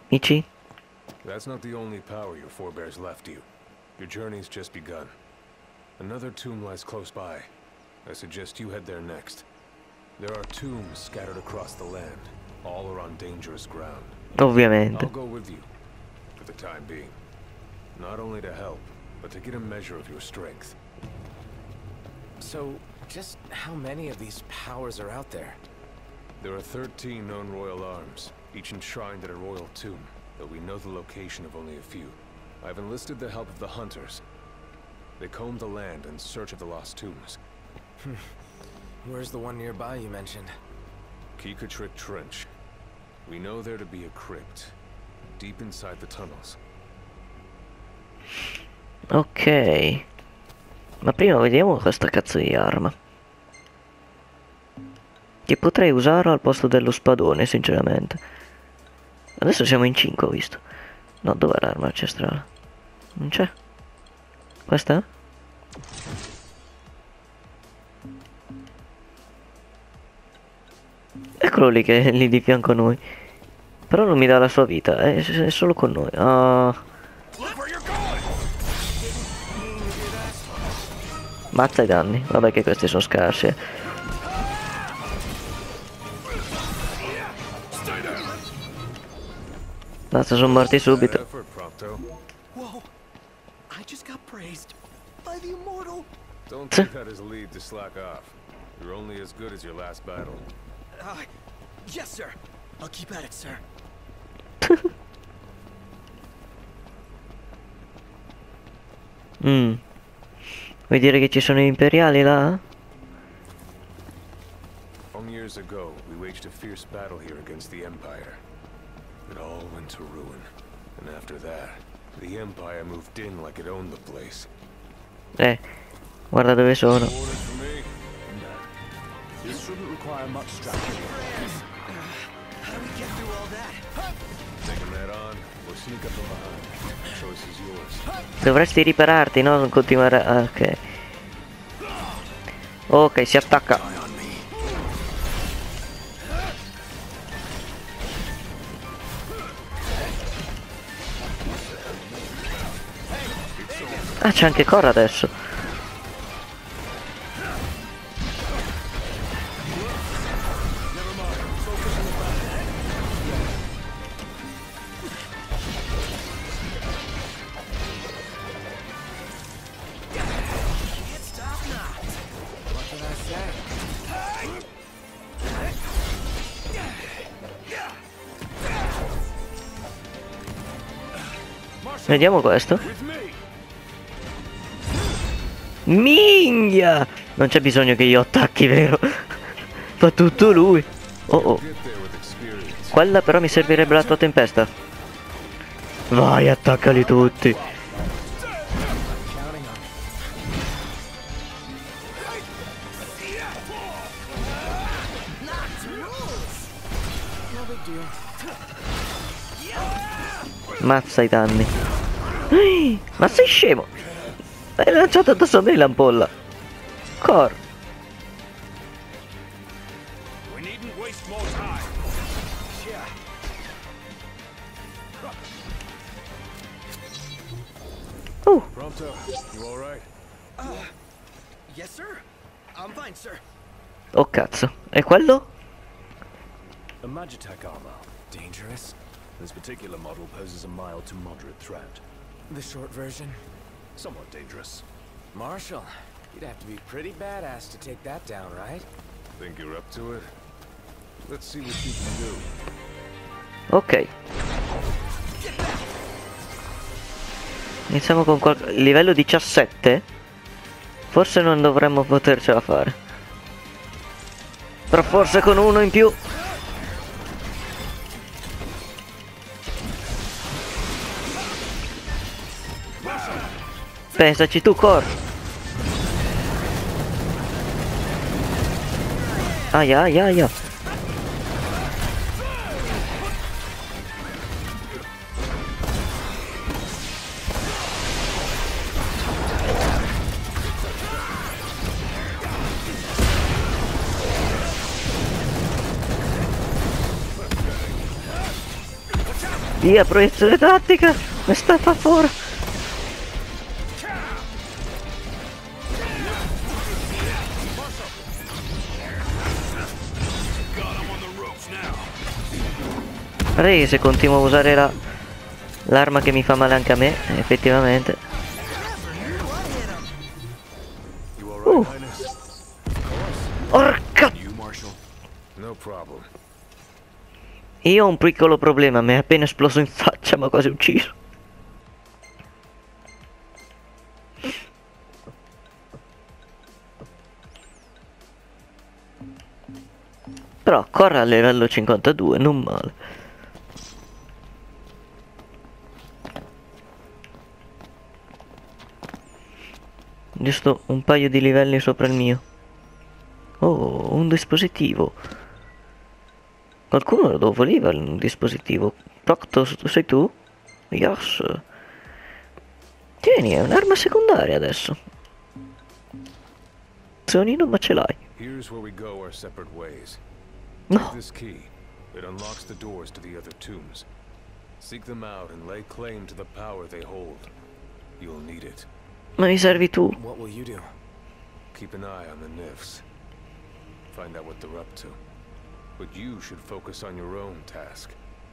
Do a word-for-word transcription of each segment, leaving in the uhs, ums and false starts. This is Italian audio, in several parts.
Ichi? That's not the only power your forebears left you. Your journey's just begun. Another tomb lies close by. I suggest you head there next. There are tombs scattered across the land. All are on dangerous ground. Ovviamente. I'll go with you, for the time being. Not only to help, but to get a measure of your strength. So, just how many of these powers are out there? There are thirteen known royal arms, each enshrined at a royal tomb, though we know the location of only a few. I've enlisted the help of the hunters. They comb the land in search of the lost tombs. Where's the one nearby you mentioned? Kikatrik Trench. We know there to be a crypt, deep inside the tunnels. Ok. Ma prima vediamo questa cazzo di arma. Che potrei usare al posto dello spadone, sinceramente. Adesso siamo in cinque, ho visto. No, dov'è l'arma ancestrale? Non c'è? Questa? Eccolo lì che è lì di fianco a noi. Però non mi dà la sua vita, è, è solo con noi. Ah. Mazza i danni, vabbè che questi sono scarsi. Basta, sono morti subito. Don't take that as a lead to slack off. You're only as good as your last battle. Uh, yes, sir. I'll keep at it, sir. Mm. Vuoi dire che ci sono gli imperiali là? Long years ago, we waged a fierce battle here against the Empire. It all went to ruin. And after that, the Empire moved in like it owned the place. Eh, guarda dove sono. This shouldn't require much strategy. How do we get through all that? Take them head on, or sneak up from behind. The choice is yours. Dovresti ripararti, no? Non continuare. Ah, ok. Ok, si attacca. Ah, c'è anche Cora adesso. Vediamo questo. Minchia! Non c'è bisogno che io attacchi, vero? Fa tutto lui. Oh oh. Quella però mi servirebbe la tua tempesta. Vai, attaccali tutti. Mazza i danni. Ma sei scemo? Hai lanciato addosso a me l'ampolla. Cor. Uh. Prompto, you all right? Uh, yes, sir. I'm fine, sir. Oh cazzo. E quello? A Magitech armor. Dangerous? This particular model poses a mild to moderate threat. The short version? Somewhat dangerous. Marshall, you'd have to be pretty badass to take that down, right? Think you're up to it? Let's see what you can do. Ok. Iniziamo con qualche... livello diciassette? Forse non dovremmo potercela fare. Però forse con uno in più. Pensaci tu, Cor. Aia, aia, aia. Via, proiezione tattica! Mi sta fa fuori! Guarda che se continuo a usare la l'arma che mi fa male anche a me, effettivamente. Uh. Orca! No problem. Io ho un piccolo problema, mi è appena esploso in faccia, ma quasi ucciso. Però corre a livello cinquantadue, non male. Giusto un paio di livelli sopra il mio. Oh, un dispositivo. Qualcuno lo voleva un dispositivo. Proctos, sei tu? Yes. Tieni, è un'arma secondaria adesso. Sonino, ma ce l'hai. Here's where we go our separate ways. No. Take this key. It unlocks the doors to the other tombs. Seek them out and lay claim to the power they hold. You'll need it. Ma mi servi tu? What will you do? Keep an eye on the Nifs. Find out what they're up to. But you should focus on your own task.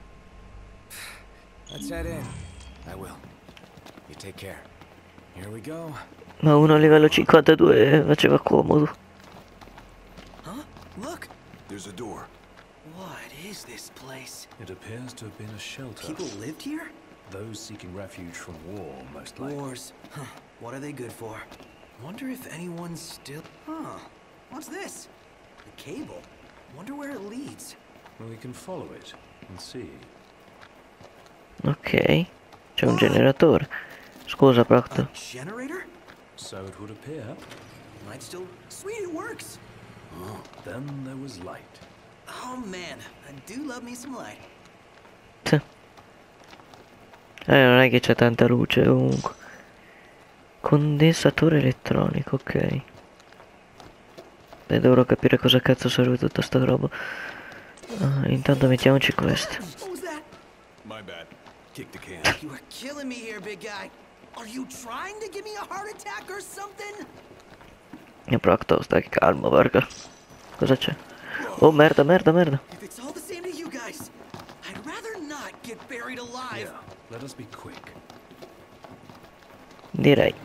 Let's head in. I will. You take care. Here we go. Ma uno a livello cinquantadue faceva comodo. Huh? Look! There's a door. What is this place? It appears to have been a shelter. People lived here? Those seeking refuge from war, most likely. Wars. Huh. What are they good for? Wonder if anyone's still... Huh. What's this? A cable. Wonder where it leads. Well, we can follow it and see. Ok. C'è un generatore. Scusa, Proctor. A generator? So it would appear. Might still... Sweet, it works! Oh, then there was light. Oh man, I do love me some light. Tch. Eh, non è che c'è tanta luce comunque. Condensatore elettronico, ok. E dovrò capire cosa cazzo serve tutta sta roba. Ah, intanto mettiamoci questo. What was that? My bad. Kick the can. You are killing me here, big guy. Are you trying to give me a heart attack or something? E Proctor, stai calmo, perché. Cosa c'è? Oh, merda, merda, merda. If it's all the same to you guys, I'd rather not get buried alive. Yeah, let us be quick. Direi.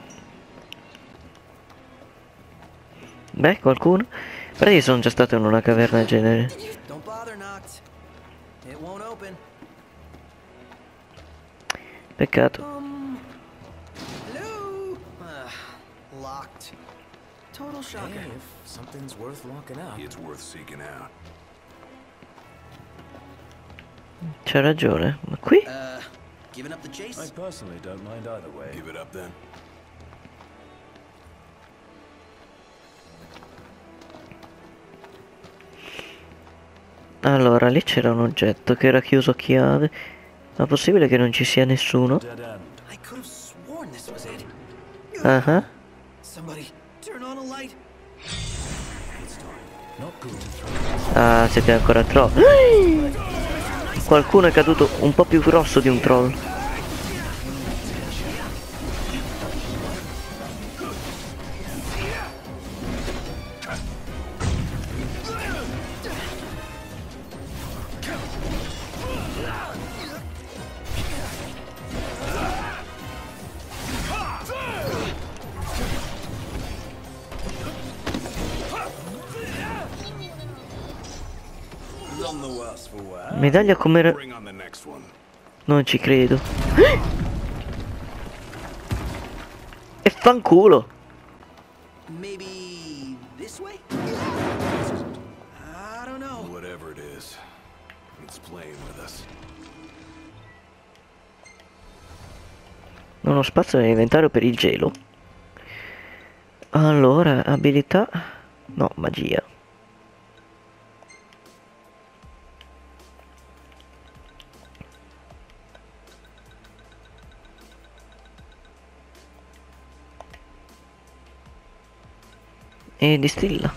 Beh, qualcuno? Però io sono già stato in una caverna del genere. Don't bother, Noct. It won't open. Peccato. Um. Hello? Uh, locked. Total shocker. Hey, if something's worth locking up. It's worth seeking out. C'ha ragione. Ma qui? Uh, giving up the I chase? personally don't mind either way. Give it up then. Allora, lì c'era un oggetto che era chiuso a chiave. Ma possibile che non ci sia nessuno? Dead end. I could have sworn this was it. Ah ah. Somebody, turn on a light. Not good. Ah, siete ancora troll. Qualcuno è caduto un po' più grosso di un troll. None the worse for wear. Medaglia come... Bring on the next one. Non ci credo. E fanculo. Maybe this way? I don't know. Whatever it is, it's playing with us. Non ho spazio nell'inventario per il gelo. Allora, abilità. No, magia. E distilla.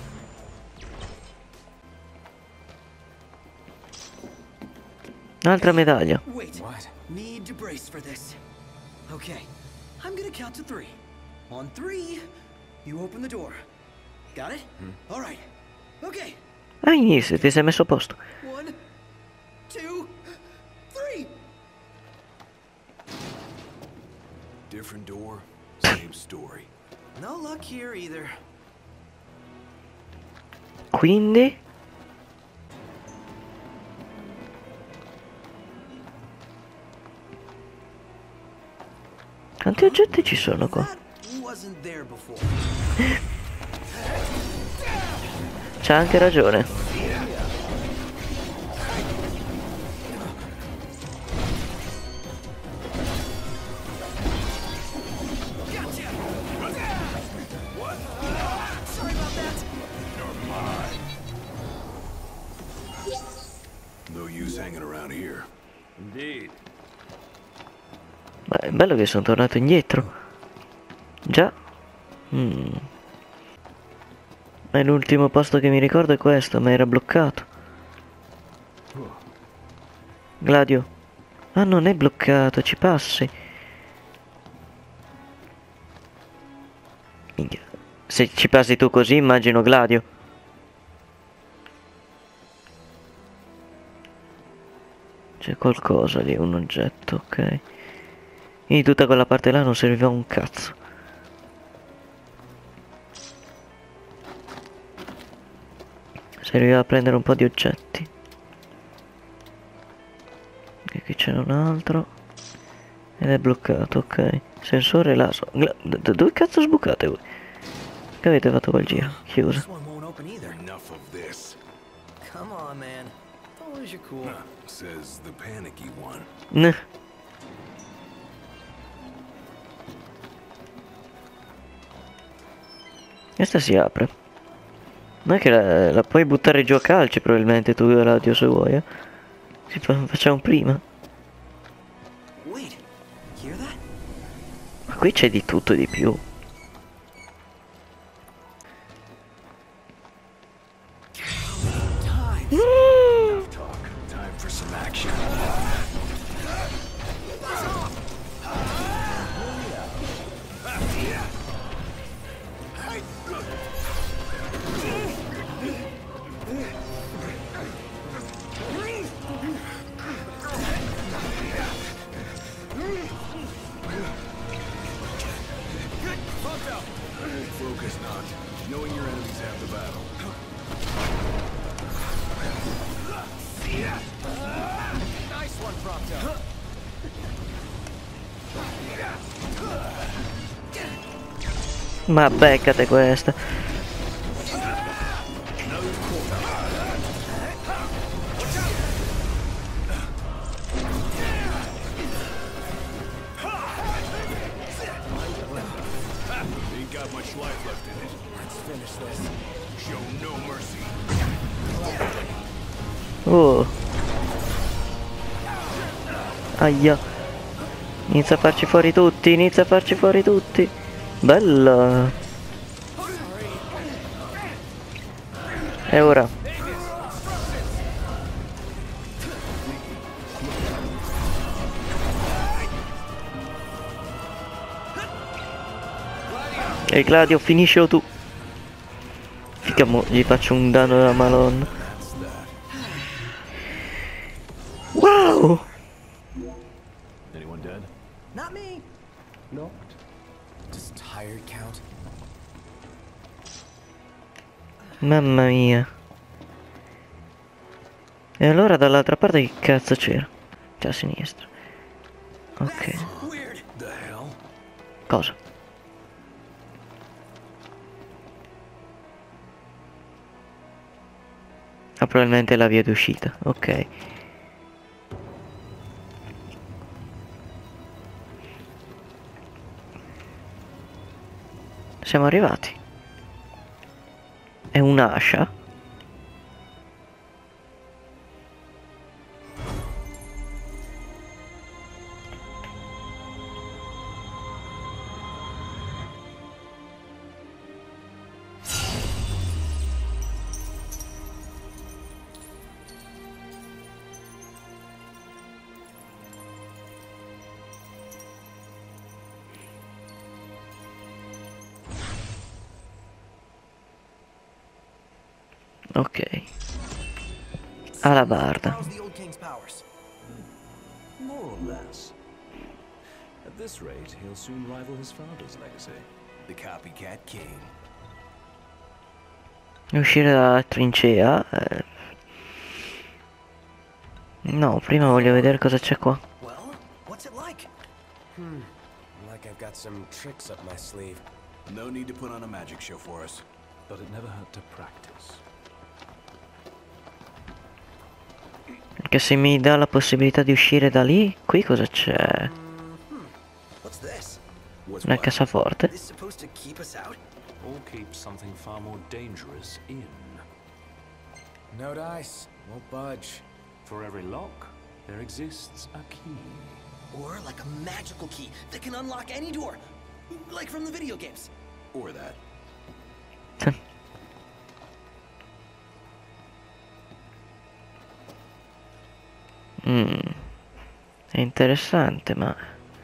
Un'altra medaglia. Wait, What? Need to brace for this. Okay, I'm gonna count to three. On three, you open the door. Got it? All right. Okay. Ah, inizio, ti sei messo a posto. One, two, three. Different door, same story. No luck here either. Quindi? Quanti oggetti ci sono qua? That wasn't there before. C'ha anche ragione. Sorry about that. No use hanging around here. Indeed. Ma è bello che sono tornato indietro. Già. Mm. E l'ultimo posto che mi ricordo è questo, ma era bloccato. Gladio. Ah, non è bloccato, ci passi. Minchia. Se ci passi tu così, immagino Gladio. C'è qualcosa lì, un oggetto, ok. Quindi tutta quella parte là non serviva un cazzo. Serviva a prendere un po' di oggetti. E qui c'è un altro. Ed è bloccato, ok. Sensore laso. Gla- d- dove cazzo sbucate voi? Che avete fatto quel giro? Chiuso. This one won't open either. Enough of this. Come on, man. Don't lose your cool. Huh, says the panicky one. Nah. Questa si apre. Non è che la, la puoi buttare giù a calci probabilmente tu Gladio se vuoi, eh. Si fa, facciamo prima. Wait, hear that? Ma qui c'è di tutto e di più. Time. Enough talk. Time for some action. Focus not. Knowing your enemies half the battle. Nice one, Prompto. Ma beccate questa. Ain't got much life left in it. Let's finish this. Show no mercy. Oh. Aia. Inizia a farci fuori tutti, inizia a farci fuori tutti. Bella. E ora? E Gladio, finiscilo tu. Fica, mo gli faccio un danno da Malon. Wow! Anyone dead? Not me. No. Does tired count? Mamma mia. E allora dall'altra parte che cazzo c'era? Cioè a sinistra. Ok. Weird. The hell? Cosa? Ah, probabilmente la via d'uscita. Ok. Siamo arrivati. È un'ascia? Ok. Alabarda. How's the old king's powers? More or less. At this rate, he'll soon rival his father's legacy. The copycat king. Uscire dalla trincea. Eh. No, prima voglio vedere cosa c'è qua. Well, what's it like? Hmm. Like I've got some tricks up my sleeve. No need to put on a magic show for us. But it never hurt to practice. Perché se mi dà la possibilità di uscire da lì, qui cosa c'è? What's this? What's Una what? cassaforte? Is this supposed to keep us out? Or keep something far more dangerous in. No dice. Won't budge. For every lock, there exists a key. Or like a magical key that can unlock any door. Like from the video games. Or that. Mm. È interessante, ma...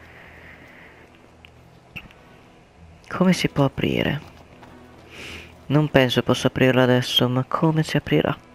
come si può aprire? Non penso possa aprirla adesso, ma come si aprirà?